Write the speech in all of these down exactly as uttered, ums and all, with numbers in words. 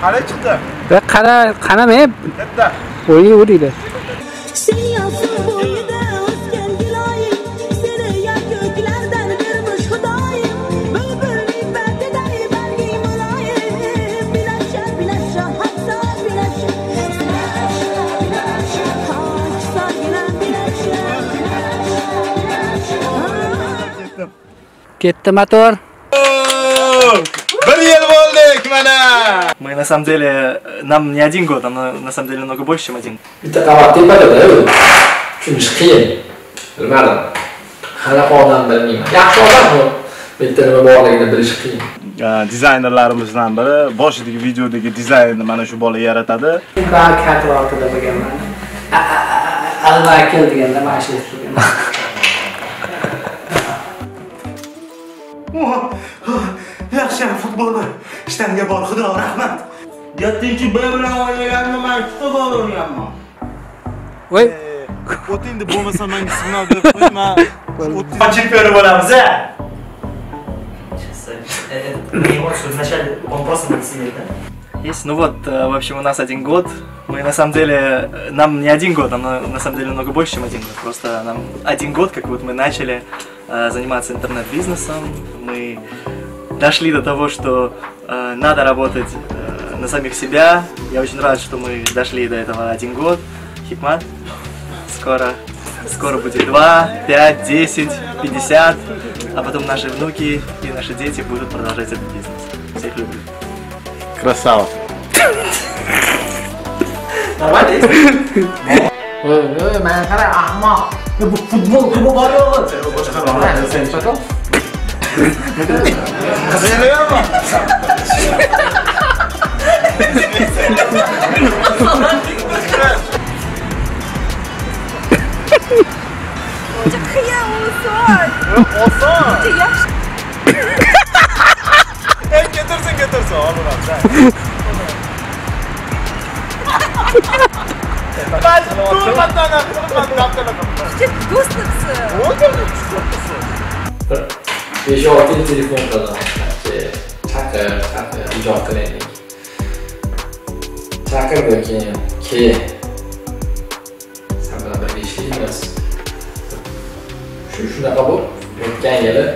Qara chiqdi. Ve qara, qanamay. Katta. O'yi uriydi. Ketdi motor. Bir yil bo'ldik mana. Мы на самом деле, нам не один год, нам на самом деле много больше, чем один. Bitta qavat tepada-da, tushunish qiyin. Bilmadim. Qanaqa odam bilmayman. Yaxshi odam bu. Bitta nima borligini bilish qiyin. Dizaynerlarimizdan biri boshidagi videodagi dizaynni mana shu bola yaratadi. Ben katalogda bo'lganman. Al-Vakil deganda mana shu turgan. Yaxshi futbolni ishlarga bor, xudo rahmat. yettinchi B bilan o'ynaganimni men ikkita gol urganman. Voy, O'tingni bo'lmasa menga signal berib qo'yma. Chempion bo'lamiz-a? Есть, ну вот, в общем, у нас один год. Мы на самом деле, нам не один год, нам на, на самом деле много больше, чем один год. Просто нам один год, как вот мы начали э, заниматься интернет-бизнесом, мы дошли до того, что э, надо работать э, на самих себя. Я очень рад, что мы дошли до этого один год. Хикмат, скоро, скоро будет два, пять, десять, пятьдесят, а потом наши внуки и наши дети будут продолжать этот бизнес. Всех люблю. Красава. Давай. Ey, ey, men qara ahmoq. Bu futbol klubi bor yo'g'i? Sen chiqo. Qiyin oson. Oson. Yaxshi. Ey, getirsin, getirsin, olaman. Ben durmadan durmadan Do'stliksin. besh olti telefon qilaman. Chaqir, chaqir, ijod qilaylik. Chaqirdi keyin, keyin. Sen bilan bir ishlaymiz. Shu shunaqa bo'lib, o'tgan yili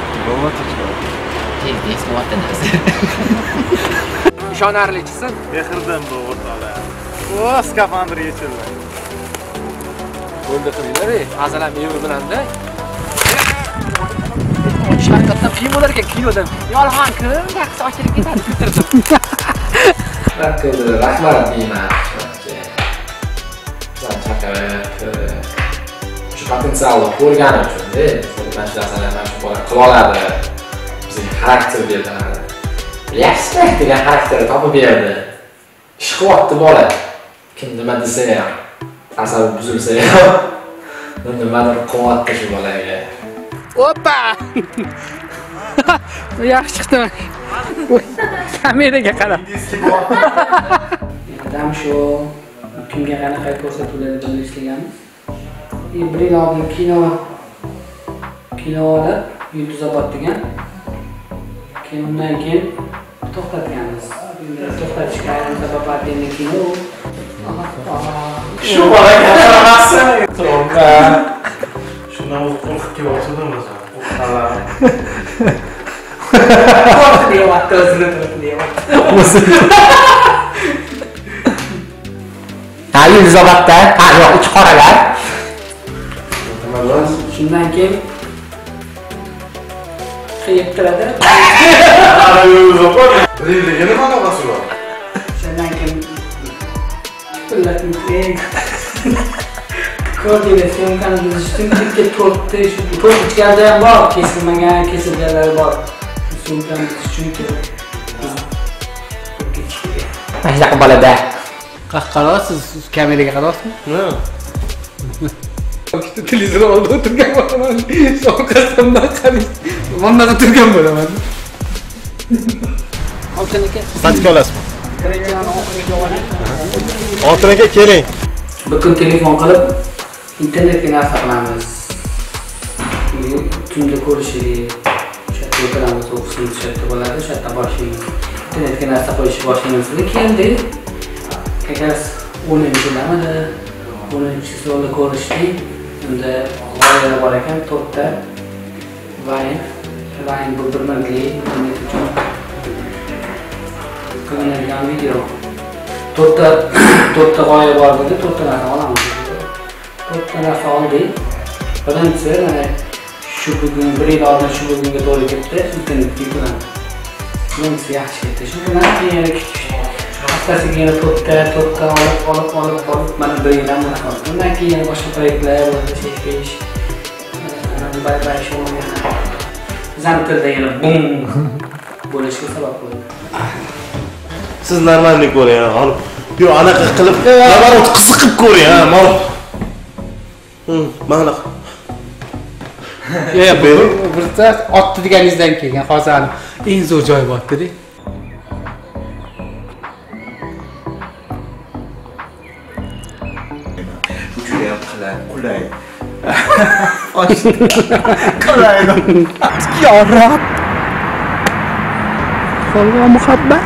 ishonarlichisan. Mehrdan bu o'rtoqlar. O, skafandr yechildi. Bo'ldi qilinglar-ey, azalam evi bilan-da. Haqiqatan qiyin bo'lar ekan kinodan. Yolg'on qilib, yaxshi ochilib ketadi bitirdim. Rahmat deyman. Sen chaqirib, shu potensialni ko'rgani uchun-da, mana shu narsalarni mana shu bola qila oladi. Bizga xarakter berdi. Yaxshi degan xarakterni topib berdi. Ish qilyapti bola. Kim nima desa ham, asabi buzilsa ham, nimadir qilyapti shu bolaga. Opa! Yaxshi chiqdimi? Kameraga qarab. Adam shu kimga qanaqa ko'rsatuvlarda ishlaganmiz. Bir yil oldin kino kinoda Yulduzobod degan. Keyin undan keyin to'xtatganmiz. To'xtatishga aynan sabab endi kino. Shu bolaga qaramasdan to'g'ri. Shundan qo'rqib kelyapti-da o'zi. Qo'rqib deyapti, o'zini deyapti. Ha, Yulduzobodda, ha, yo'q, uch qoralar. Shundan keyin qiyib turadi. Ana Yulduzobod. Nega nima aloqasi bor? Shundan keyin pullarni qiyin. Ko'rdingiz, syomkani tuzish uchun bitta to'rtta shu to'rt ichkarida ham bor, kesilmagan, kesilganlari bor. Syomkani tuzish uchun Mana shunaqa bolada. Qarasiz, kameraga qarasizmi? Ha. Ikkita televizor oldida o'tirgan bo'laman. So'qasamdan qarang. Mana turgan bo'laman. Oltin aka. Qancha olasizmi? Oltin aka keling. bir kun telefon qilib internetga narsa qilamiz. Tunda ko'rishib, o'sha yerda o'tiramiz, o'qishimiz o'sha yerda bo'ladi, o'sha yerda boshlaymiz. internetga narsa qo'yishni boshlaymiz. Keyin deydi, kekas o'ninchi yilda o'ninchi yilda ko'rishdik. Unda g'oyalar bor ekan, to'rtta vayn, vayn bu bir minutlik internet uchun qilinadigan video. To'rtta to'rtta g'oya bor edi, to'rtta narsa olamiz. To'rtta narsa oldik. Birinchisi mana shu bugun bir yil oldin shu bugunga to'g'ri ketdi, internetga yuklandi. Bunisi yaxshi ketdi. Shundan keyin haftasiga yana to'rtta to'rtta olib olib olib olib mana bir yildan bunaqa qildi. Undan keyin boshqa proyektlar bo'ldi, shesh bay bay show yana zamtilda yana bum bo'lishiga sabab bo'ldi. Siz normalni ko'ring, olib. Yo, anaqa qilib, nabarot qiziqib ko'ring, ha, mal. Hm, mana. Ya, bu birta otdi deganingizdan kelgan, hozir eng zo'r joy bo'pti-da. Juda ham qulay, qulay. Qulay. Ya Rob. Xalqqa muhabbat.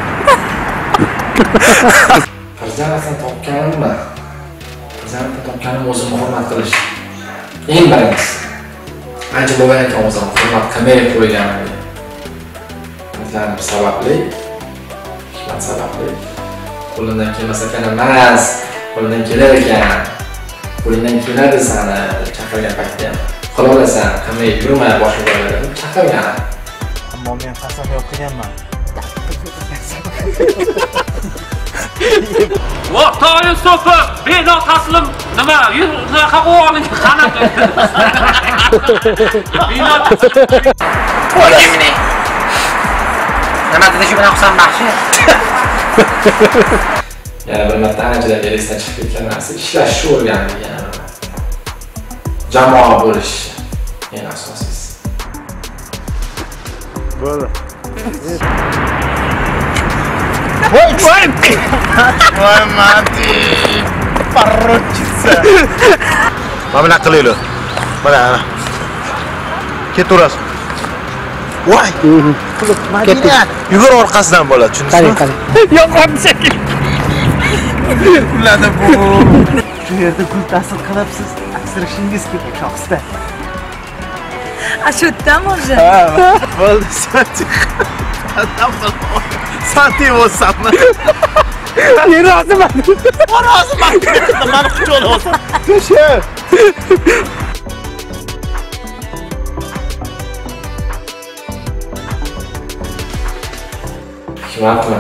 Farzandni topganimmi? Farzandni topganim o'zimni hurmat qilish. Eng birinchisi. Ancha bo'lgan ekan o'zim hurmat qilmay qo'yganim. Farzandim sababli, hikmat sababli. Qo'limdan kelmas ekan emas, qo'limdan kelar ekan. Qo'lingdan keladi sani chaqirgan paytda. Qilolasan, qilmay yurma boshqa joylarda chaqirgan. Ammo men qasamyod qilganman. O'rtoq so'pi, bino taslim nima? Yunaqa qo'ying qanot. Bino. O'zimni. Nima dedi shu bilan Husan baxshi? Yana bir marta anchadan beri esdan chiqib ketgan narsa ishlashni o'rgandim yana. Jamoa bo'lish eng asosiysi. Bo'ldi. Voy, voy! Voy, mati! Parrochisa! Mana qilaylik. Mana. Ketaverasiz. Voy! Madina, yugur orqasidan bo'ladi, tushundingizmi? Qani, qani. Yo'qam shekil. Ularda bu. Shu yerda gul ta'sir qilyapsiz. Aksirishingiz kerak, shoxsda. А что там уже? Ha, bo'ldi, santi. Santi bo'lsam. Men roziman. Roziman. Meni quchoqlab olsan. Tusha. Hikmatmi?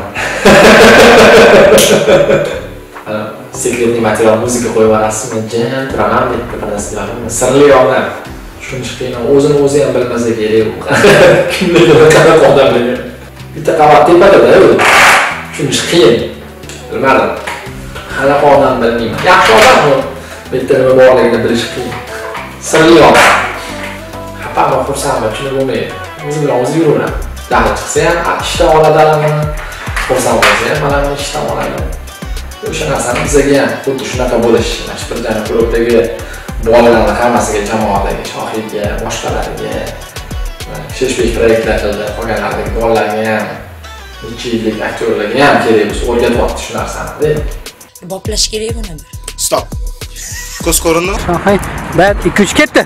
Sekretli material muzika qo'yib yuborasizmi? Jam turaman deb bilasizlarmi? Sirli odam. Tushunish qiyin, o'zini o'zi ham bilmasa kerak. Kimligini qanaqa odamligi. Bitta qavat tepada-da u. Tushunish qiyin. Bilmadim. Qanaqa odam bilmayman. Yaxshi odam u. Bitta nima borligini bilish qiyin. Sirli odam. Xafa xursandman, tushunib bo'lmaydi. O'zi bilan o'zi yuraveradi. Daxl chiqsa ham ishdan oladi, xursand bo'lsa ham mana buni ishdan oladi. O'sha narsani bizga ham xuddi shunaqa bo'lish, mana shu birdan klubdagi bolalarning hammasiga, jamoadagi shohidga, boshqalariga sheshbek proyektlar qildi, qolganlardagi bolalarga ham, necha yillik aktyorlarga ham kerak bo'lsa o'rgatyapti shu narsani-da. Boplash kerak buni bir. Stop. Ko'z ko'rindimi? Hay, bat ikki uch ketdi.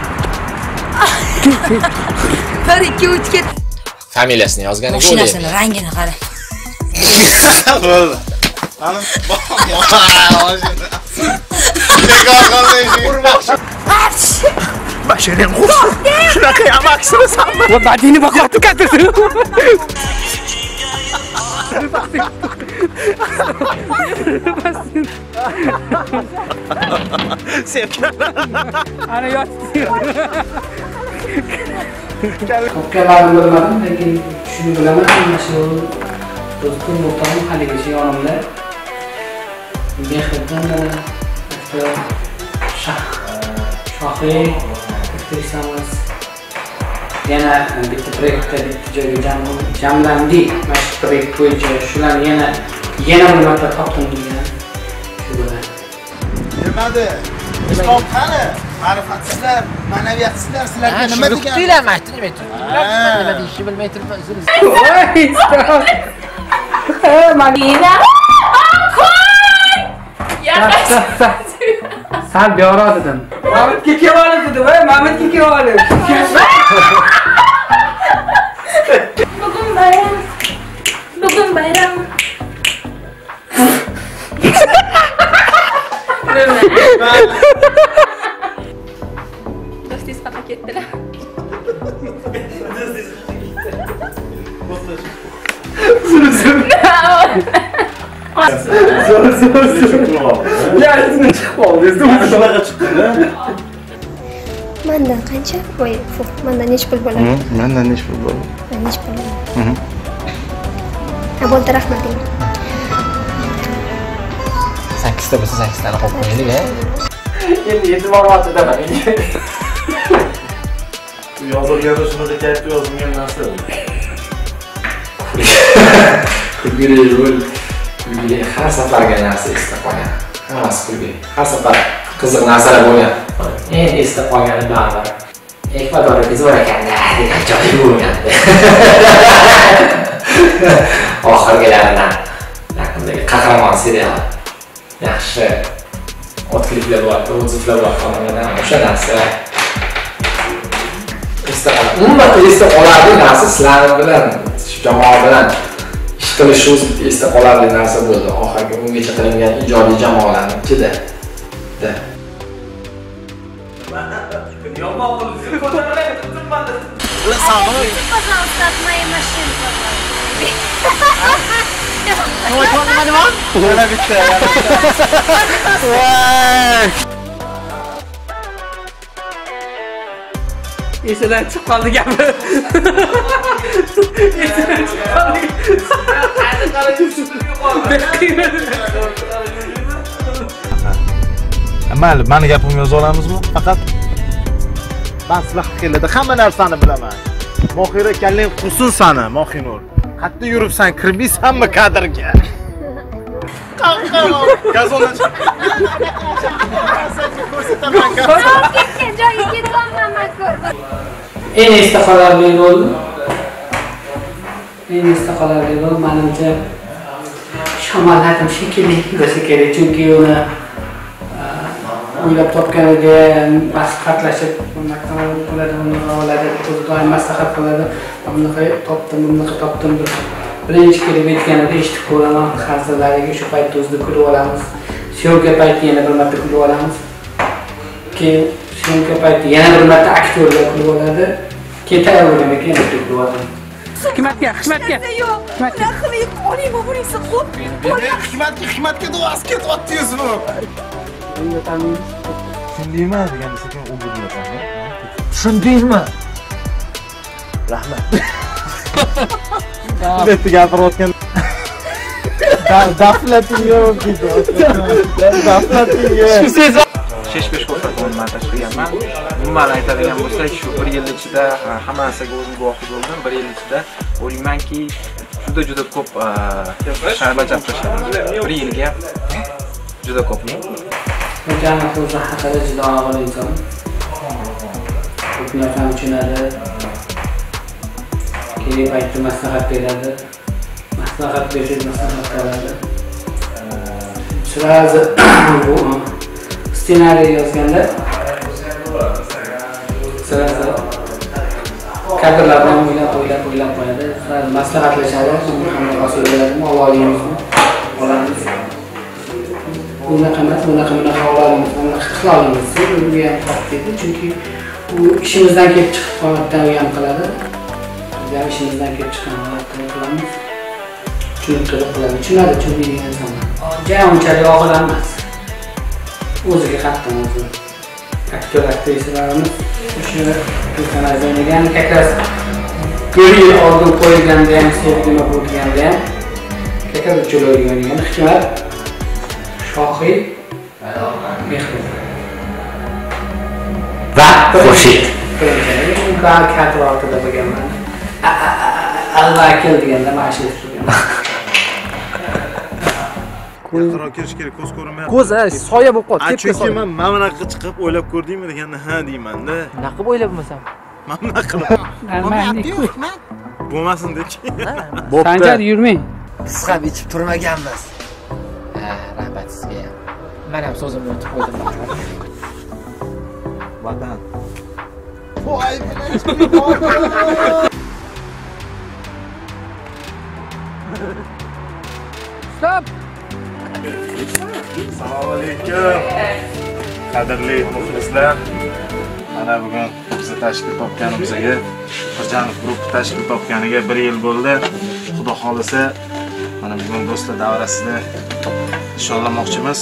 bir ikki uch ketdi. Familiyasini yozganiga o'ylaydi. Mashinasini rangini qara. Bo'ldi. Ana, mashina. Bekor qilmaysiz. Mashinani qo'sh. Shunaqa ham aksini sanma. Va badini baqotib ketdi. Sevgan. Ana yotdi. Topganlarimni bilmadim, lekin shuni bilaman, mana shu do'stim o'rtog'im haligacha yonimda. Mehribon aktyor Shohiy aktrisamiz. Yana bitta proyektda bitta joyga jamlandik. Mana shu proyekt bo'yicha shularni yana yana bir marta topdim degan. Shu bilan. Nimadi? Islom qani? Ma'rifatsizlar, ma'naviyatsizlar, sizlarga nima degan? Kutinglar, mana nima aytibman, nima deyishni bilmay turibman. Voy, Madina. Sal buyora dedim. Mamatga kelib olib dedi, voy, Mamatga kelib olib. Bugun bayram. Bugun bayram. Do'stingiz xafa ketdilar. Zo'r, zo'r, zo'r. Ya, izini chiqib qoldi. Shunaqa chiqdi-da. Mendan qancha? Voy, fu, mendan nech pul bo'ladi? Mendan nech pul bo'ladi? Men nech pul bo'ladi? Ha, bo'ldi, rahmating. sakkizta bo'lsa sakkiztani qo'yib qo'yaylik-a. Endi e'tibor ortidaman. Yozilganda shunaqa kayfda yozilgan narsa. Kulgili yo'l, kulgili har safarga narsa esda qolgan. Hammasi kulgili. Har safar qiziq narsalar bo'lgan. Eng esda qolgani baribir Ekvadorga biz bor ekanda degan joyi bo'lgandi. Oxirgilaridan yaqindagi qahramon serial. Yaxshi otliklar bor, o'ziflar bor qolmagan o'sha narsa. Esda qoladi. Umuman esda qoladi narsa sizlar bilan, jamoa bilan ish qilishimiz esda qolarli narsa bo'ldi. Oxirgi ungacha qilingan ijodiy jamoalarning ichida. Yomon qilib ko'tariladi, turmadi. Пожалуйста, от моей машины, пожалуйста. Voy, nima nima? Yana bitta, yana bitta. Voy! Esidan chiqib qoldi gapi. Esidan chiqib qoldi. Mayli, meni gapimga yoza olamizmi? Faqat men sizlar haqingizda hamma narsani bilaman. Mohira kallang qursin sani, Mohinur. Qayerda yuribsan, kirmaysanmi kadrga? Gazondan chiq. Ko'rsataman gazon. Ketgan joyga ketyapman men ko'rdim. Eng esda qolarli rol. Eng esda qolarli rol menimcha Shamol Hakim shekilli bo'lsa kerak, chunki uni o'ylab topganiga maslahatlashib, maktab qiladi, uni oladi, o'zi doim maslahat qiladi. Bunaqa topdim, bunaqa topdim deb birinchi kelib aytganida eshitib ko'raman, hazillariga shu paytda o'zida kulib olamiz. Syomka payti yana bir marta kulib olamiz. Keyin syomka payti yana bir marta aktyorlar kulib oladi. Keyin tayyorlangandan keyin yana kulib oladi. Hikmatga, Hikmatga. Yo'q, rahmat, oling bo'lsa xo'p. Hikmatga, Hikmatga duosi ketyapti-yuzmi? Tushundingmi deganda sekin o'giryapman. Tushundingmi? Rahmat. Bitta gapirayotgan. Daflating yo'q dedi. Daflating yo'q. besh besh ko'rsatuvni man tashqiganman. Umuman aytadigan bo'lsak, shu bir yil ichida hammasiga o'zim guvoh bo'ldim. bir yil ichida o'ylaymanki, juda juda ko'p ishlar bajarib tashladim. bir yilga juda ko'p. Mujahid o'zi haqida juda og'ir inson. Ko'p narsani tushunadi. Kerak paytda maslahat beradi. Maslahat berib maslahat qiladi. Sirazi bu ssenariy yozganda sirazi kadrlardan o'ylab o'ylab o'ylab qo'yadi. Maslahatlashadi. Qanday hosil bo'ladimi, olayimizmi, olamiz. Bunaqa emas, bunaqa bunaqa olayimiz, bunaqa qila olamiz. Bunga ham qattiq, chunki u ishimizdan kelib chiqib qo'yatdan u ham qiladi. Biz ham ishimizdan kelib chiqqan holatda qilamiz. Tushuntirib qiladi. Tushunadi, tushunadigan insonlar. Jay unchalik og'ir emas. O'ziga qattiq o'zi. Aktyor aktrisalarimiz o'sha kanalda o'ynagan, как раз bir yil oldin qo'yilganda ham, sevgima bo'lganda ham, как раз jo'lay o'ynagan Hikmat Shohiy Mehribon va Xurshid. Va kadr ortida bo'lganman. Al-Vakil deganda mashhur turgan. Yaqinroq kirish kerak, ko'z ko'rinmayapti. Ko'z ha, soya bo'lib qoldi. A chunki men mana bunaqa chiqib o'ylab ko'rdingmi deganda ha deyman-da. Nima qilib o'ylabmasam? Mana bunaqa qilib. Bo'lmasin deb-chi. Sanjar yurmang. Biz ham ichib turmaganmiz. Ha, rahmat sizga ham. Men ham so'zimni unutib qo'ydim. Vatan. Voy, Stop. Assalomu alaykum. Qadrli muxlislar. Mana bugun bizni tashkil topganimizga, Birjanov guruh tashkil topganiga bir yil bo'ldi. Xudo xolisa, mana bugun do'stlar davrasida nishonlamoqchimiz.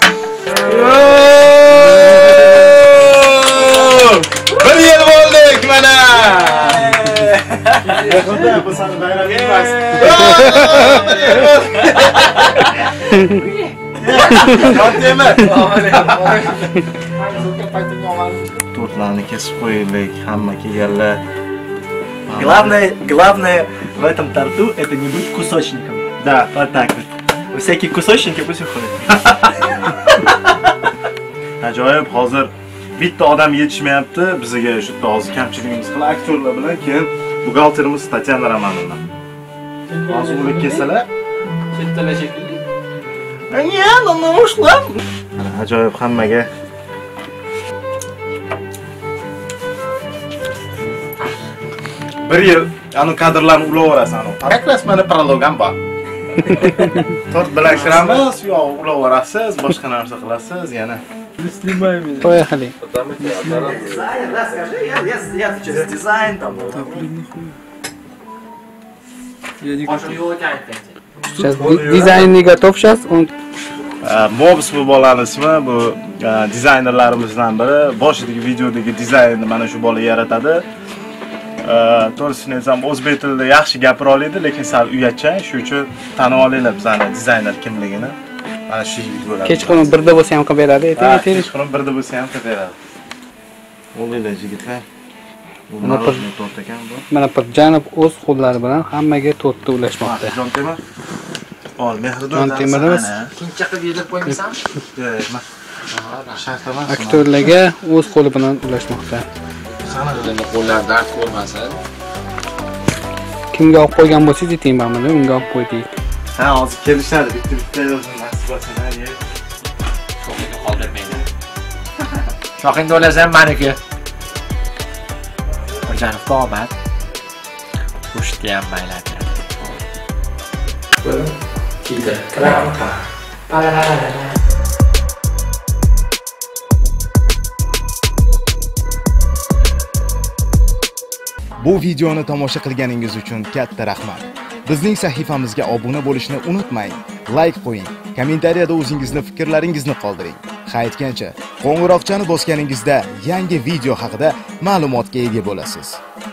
Bir yil bo'ldik mana. Xudo bu sani bayram emas. Tortlarni kesib qo'yaylik, hamma kelganlar. Главное, главное в этом торту это не быть кусочником. Да, вот так вот. Всякие кусочники пусть уходят. Ajoyib, hozir bitta odam yetishmayapti bizga shu yerda hozir kamchiligimiz qilib aktyorlar bilan keyin buxgalterimiz Tatyana Romanovna. Hozir ular kelsalar, Chetdalar shekilli. "Anya, nima ushlar?" Ajoyib hammaga. Bir yil anu kadrlarni ulaverasan. Qarang, rasmani prologam bor. Tort bilan kiramiz, yo ulaverasiz, boshqa narsa qilasiz, yana. Поехали. Расскажи, я, я, я через дизайн там. Сейчас дизайн не готов сейчас. Он Mobs bu bolaning ismi, bu dizaynerlarimizdan biri. Boshidagi videodagi dizaynni mana shu bola yaratadi. To'g'risini aytsam, o'zbek tilida yaxshi gapira oladi, lekin sal uyatchan, shuning uchun tanib olinglar bizani dizayner kimligini. Mana shu yigit bo'ladi. kechqurun birda bo'lsa ham qilib beradi, ayting. Kechqurun birda bo'lsa ham qilib beradi. O'g'illar yigitlar. Mana tort ekan bu. Mana Birjanov o'z qo'llari bilan hammaga tortni ulashmoqda. Jon Temur. Ol, mehrdor. Jon Temurimiz Kimcha qilib yedirib qo'ymaysan? Yo'q, shart emas. aktyorlarga o'z qo'li bilan ulashmoqda. O'zini qo'llar dard ko'rmasin. Kimga olib qo'ygan bo'lsangiz ayting, mana unga olib qo'ydik. Ha, hozir kelishadi, bitta-bitta yozib nasib bo'lsa, yer. Shoxingni qoldirmaydi. Shoxingni o'lasa ham meniki. Birjanovga omad. Qo'shitga ham mayli. Kiydi. Krapka. Bu videoni tomosha qilganingiz uchun katta rahmat. Bizning sahifamizga obuna bo'lishni unutmang. Like qo'ying, kommentariyada o'zingizni fikrlaringizni qoldiring. Qaytgancha qo'ng'iroqchani bosganingizda yangi video haqida ma'lumotga ega bo'lasiz.